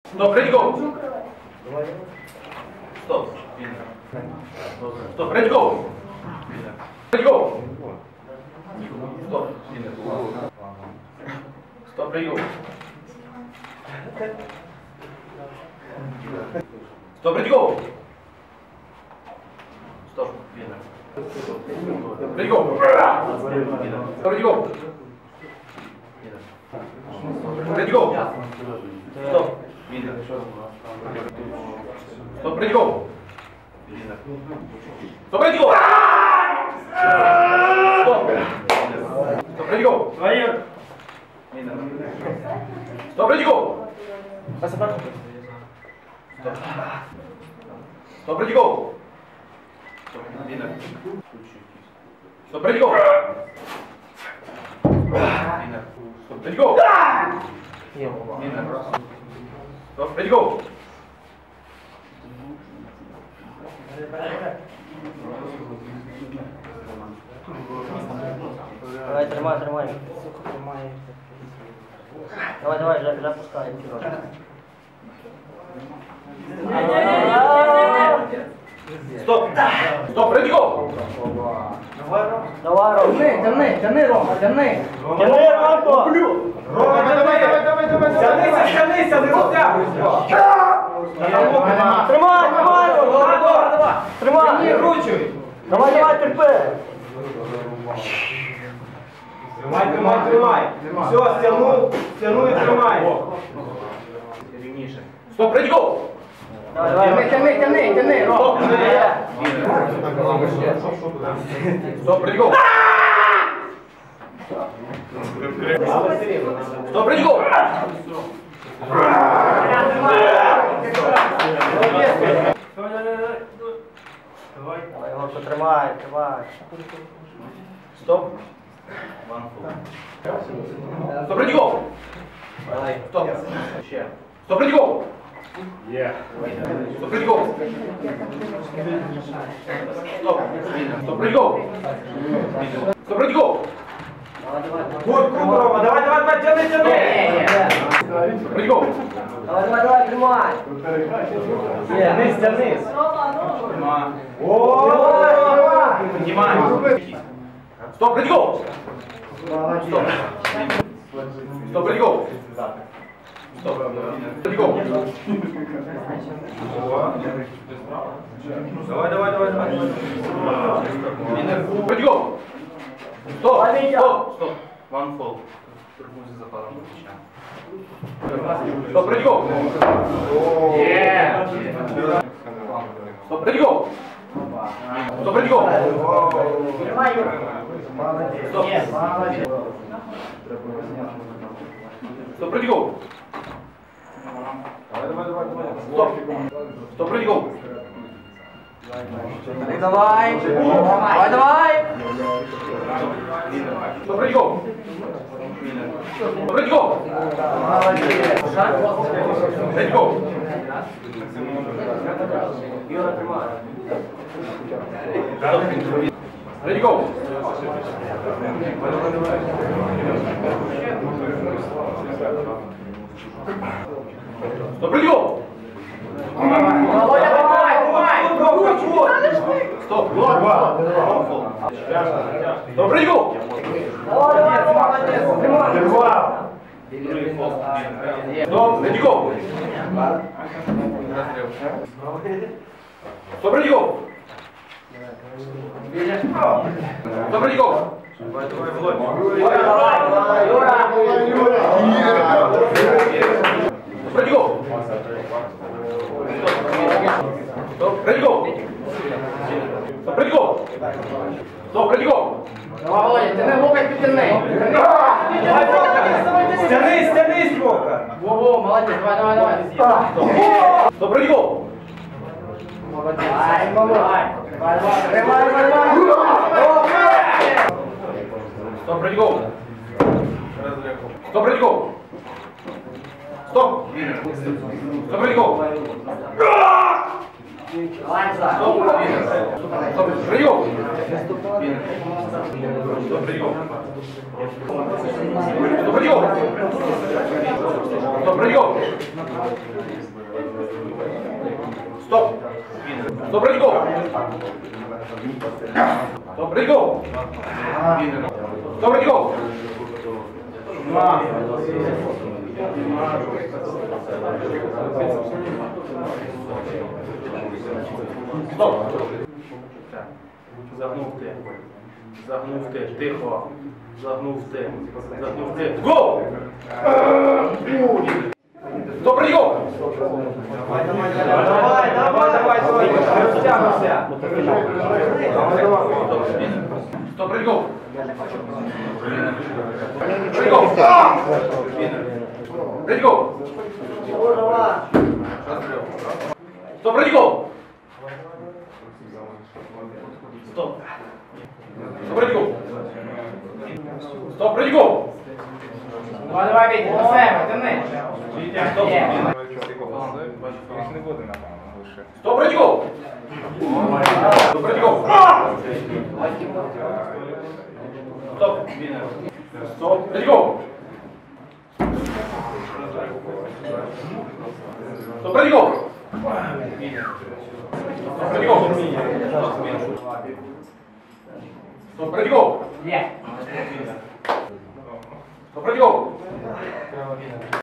Стоп, ready, go! Стоп. Стоп, ready, go! Ready, go! Стоп. Стоп, ready, go! Стоп, ready, go! Стоп. Ready, go! Ready, go! Ready, go! Стоп. Стоп, ready, go! Стоп, ready, go! Стоп. Стоп, ready, go! Стоп, ready, go! Стоп. Стоп, ready, go! Стоп, ready, go! Стоп, ready, go! Стоп, ready, go! Давай, тримай, тримай. Давай, давай, запускай. Стоп! Стоп, ready, go! Давай, Ром. Тяни, Рома, тяни. Тяни, Ромко. Рома, давай. Тянися, не розтягуйся. Тримай, тримай, Ром. Тримай. Кручуй. Давай, давай, терпи. Тримай. Все, стягнув і тримай. Рівніше. Стоп, ready, go! Давай, давай. Тяни, Рома. Стоп, ready, go! Стоп, ready, go! Давай, Горко, тримай, тримай. Стоп. Стоп, ready, go! Стоп. Ще. Стоп, ready, go! Стоп, ready, go! Стоп. Стоп, ready, go! Стоп, ready, go! Кут, Рома, давай, тяни. Ready, go! Давай, давай, давай, тримай. Тянись. Піднімай. Стоп, ready, go! Стоп. Стоп, ready, go! Стоп. Ready, go! Давай. Ready, go! Стоп! Стоп! One fall. Турбузи за паром плеча. Стоп, ready, go! Стоп, ready, go! Стоп, ready, go! Тримай, Юр. Стоп! Стоп, ready, go! Стоп! Стоп, ready, go! Давай. Давай. Стоп, ready, go! Стоп, ready, go! Ready, go! Юра, тримай. Ready, go! Стоп, ready, go! Володя, давай. Стоп! Стоп, ready, go! Давай, молодець. Стоп, ready, go! Стоп, ready, go! Стоп, ready, go! Ready, go! Stop, ready, go! Stop, ready, go! Stop, ready, go! Давай, Володя, тяни, локоть підтяни. Стянись, Бока. Во, молодець, давай. Stop, ready, go! Молодець. Давай. Stop, ready, go! Stop, ready, go! Stop! Stop, ready, go! Лайнса. Стоп, прием. Стоп, прием. Стоп, прием. Стоп, прием. Стоп. Стоп, прием. Стоп, прием. Стоп, прием. Стоп. Загнув ти. Загнув ти. Тихо. Загнув ти. Загнув ти. Го! Стоп, прийом! Давай. Розтягнувся. Стоп, прийом! Прийом! Прийом! Стоп, прийом! Стоп. Стоп, прийом! Стоп, прийом! Давай, Вітя, до себе, тяни. Стоп. Є. Їх не буде, напевно, лише. Стоп, прийом! Стоп, прийом! Стоп. Стоп, прийом! Стоп, прийом! Стоп, прийом! Стоп, прийом! Є. Стоп, прийом!